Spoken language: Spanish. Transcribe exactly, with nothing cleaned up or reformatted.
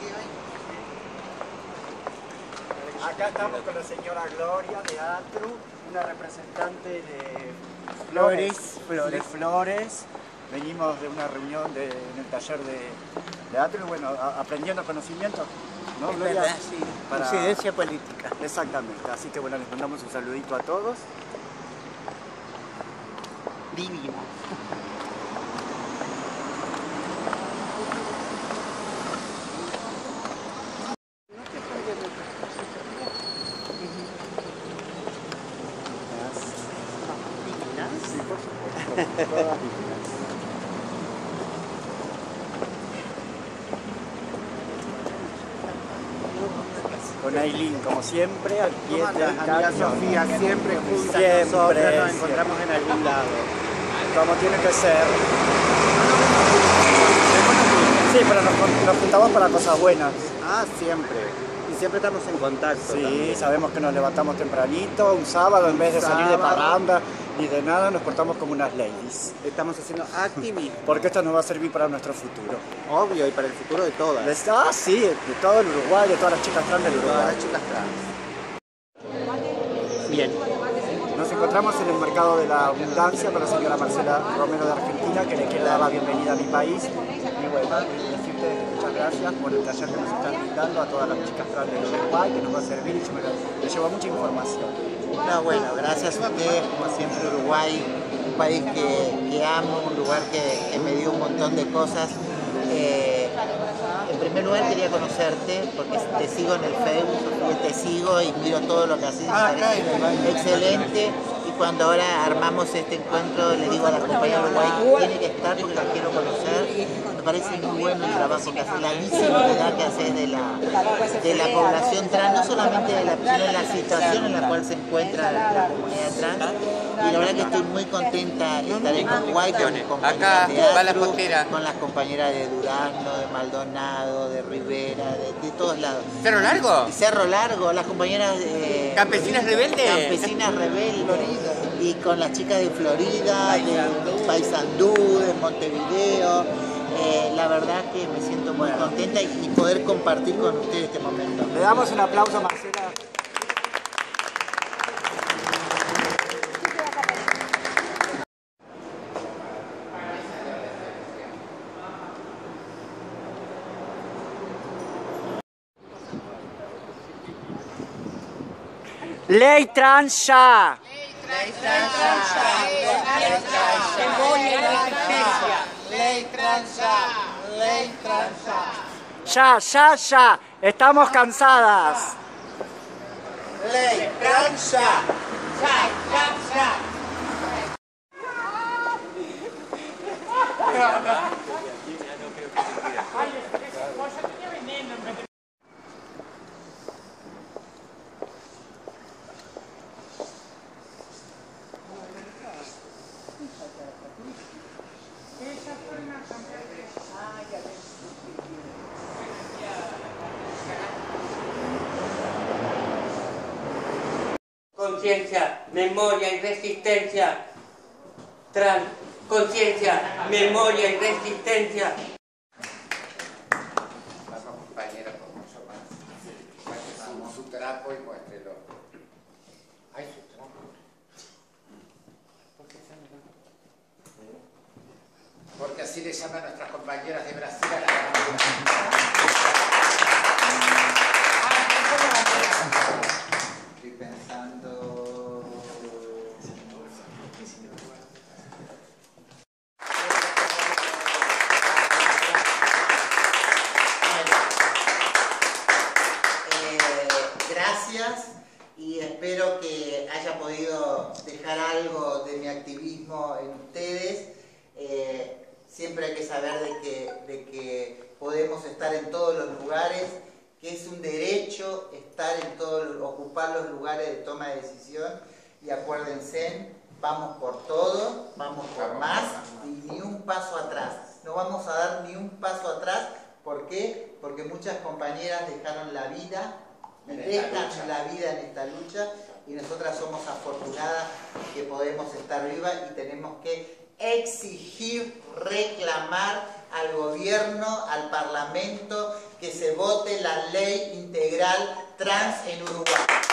Acá estamos con la señora Gloria de Atru, una representante de Flores, Flores. de Flores. Venimos de una reunión de, en el taller de, de Atru, bueno, a, aprendiendo conocimientos, ¿no, Es Gloria? verdad, sí. Para... Incidencia política. Exactamente, así que bueno, les mandamos un saludito a todos. Divino. Sí, por supuesto, todas divinas. Con Aileen, como siempre, al pie del cañón. Sofía, siempre juntas Siempre, nosotras nos siempre. encontramos en algún lado. Como tiene que ser. Sí, pero nos, nos juntamos para cosas buenas. Ah, siempre. Y siempre estamos en contacto. Sí, también. sabemos que nos levantamos tempranito, un sábado, en vez de salir de Sábado. parranda ni de nada, nos portamos como unas ladies. Estamos haciendo activismo. Porque esto nos va a servir para nuestro futuro. Obvio, y para el futuro de todas. Les- Ah, sí, de todo el Uruguay, de todas las chicas trans del Todas Uruguay. las chicas trans. Bien. Nos encontramos en el Mercado de la Abundancia con la señora Marcela Romero de Argentina, que le quiero dar la bienvenida a mi país. Y bueno, decirte muchas gracias por el taller que nos están brindando a todas las chicas trans del Uruguay, que nos va a servir y yo me, me llevo mucha información. No, bueno, gracias a ustedes, como siempre, Uruguay, un país que, que amo, un lugar que, que me dio un montón de cosas. Eh, en primer lugar quería conocerte porque te sigo en el Facebook, te sigo y miro todo lo que haces, me parece excelente. Y cuando ahora armamos este encuentro, le digo a la compañera de Uruguay, tiene que estar porque la quiero conocer. Me parece muy bueno el trabajo que haces, la visibilidad que haces de la, de la población trans, no solamente de la, sino de la situación en la cual se encuentra la, la comunidad trans. Y la verdad que estoy muy contenta de estar en Uruguay con mis compañeras de Atru, con las compañeras de Durano, de Maldonado, de Rivera, de, de todos lados. ¿Cerro Largo? Cerro Largo, las compañeras de... ¿Campesinas rebeldes? Campesinas rebeldes. Y con las chicas de Florida, de Paysandú, de Montevideo. Eh, la verdad que me siento muy contenta y, y poder compartir con ustedes este momento. Le damos un aplauso a Marcela. Ley trans ya. Ley trans ya. Ley trans ya. Ley trans Ya, ya. ya, ya. Estamos cansadas. Ley trans ya. Ya, ya, ya. Conciencia, memoria y resistencia. Trans, conciencia, memoria y resistencia. Vamos, compañera, con mucho más. Muéstrese su trapo y muéstrelo. Ay, su trapo. ¿Por qué se llama? Porque así le llaman a nuestras compañeras de Brasil a la Estoy pensando... Eh, gracias y espero que haya podido dejar algo de mi activismo en ustedes. Eh, siempre hay que saber de que, de que podemos estar en todos los lugares, que es un derecho estar en todos, ocupar los lugares de toma de decisión. Y acuérdense, vamos por todo, vamos por más y ni un paso atrás. No vamos a dar ni un paso atrás. ¿Por qué? Porque muchas compañeras dejaron la vida, y dejan la vida en esta lucha, y nosotras somos afortunadas que podemos estar vivas y tenemos que exigir, reclamar al gobierno, al parlamento, que se vote la ley integral trans en Uruguay.